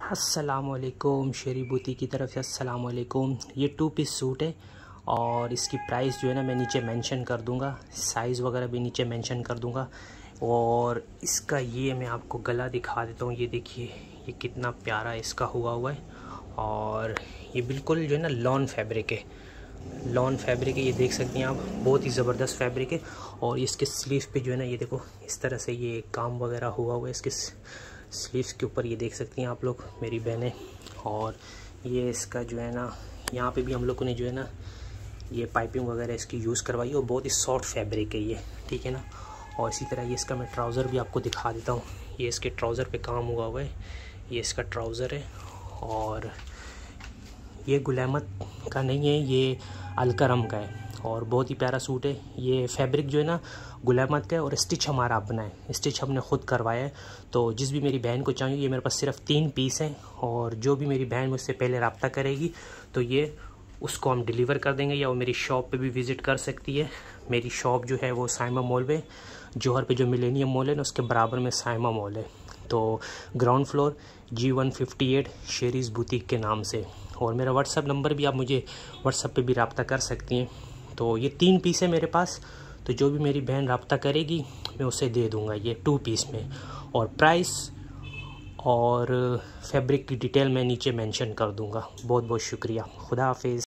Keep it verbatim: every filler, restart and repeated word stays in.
अस्सलामुअलैकुम, शेरी बूटी की तरफ से अस्सलामुअलैकुम। ये टू पीस सूट है और इसकी प्राइस जो है ना मैं नीचे मेंशन कर दूंगा, साइज़ वगैरह भी नीचे मेंशन कर दूंगा। और इसका ये मैं आपको गला दिखा देता हूँ। ये देखिए ये कितना प्यारा इसका हुआ हुआ है और ये बिल्कुल जो है ना लॉन फैब्रिक है, लॉन फैब्रिक है। ये देख सकती हैं आप, बहुत ही ज़बरदस्त फैब्रिक है। और इसके स्लीव पे जो है ना ये देखो इस तरह से ये काम वगैरह हुआ हुआ है इसके स्लीव्स के ऊपर, ये देख सकती हैं आप लोग मेरी बहनें। और ये इसका जो है ना यहाँ पे भी हम लोगों ने जो है ना ये पाइपिंग वगैरह इसकी यूज़ करवाई और बहुत ही सॉफ्ट फैब्रिक है ये, ठीक है ना। और इसी तरह ये इसका मैं ट्राउज़र भी आपको दिखा देता हूँ। ये इसके ट्राउज़र पे काम हुआ हुआ है, ये इसका ट्राउज़र है। और ये गुलामत का नहीं है, ये अलकरम का है और बहुत ही प्यारा सूट है। ये फैब्रिक जो है ना गुलामत का है और स्टिच हमारा अपना है, स्टिच हमने ख़ुद करवाया है। तो जिस भी मेरी बहन को चाहिए, ये मेरे पास सिर्फ तीन पीस हैं और जो भी मेरी बहन मुझसे पहले रब्ता करेगी तो ये उसको हम डिलीवर कर देंगे, या वो मेरी शॉप पे भी विज़िट कर सकती है। मेरी शॉप जो है वो साइमा मॉल में, जौहर पे जो मिलेनियम मॉल है ना उसके बराबर में साइमा मॉल है। तो ground floor G one fifty eight Sherry's boutique के नाम से। और मेरा व्हाट्सअप नंबर भी, आप मुझे व्हाट्सअप पे भी रब्ता कर सकती हैं। तो ये तीन पीस है मेरे पास, तो जो भी मेरी बहन रब्ता करेगी मैं उसे दे दूँगा ये टू पीस में। और प्राइस और फैब्रिक की डिटेल मैं नीचे मेंशन कर दूँगा। बहुत बहुत शुक्रिया, खुदा हाफिज़।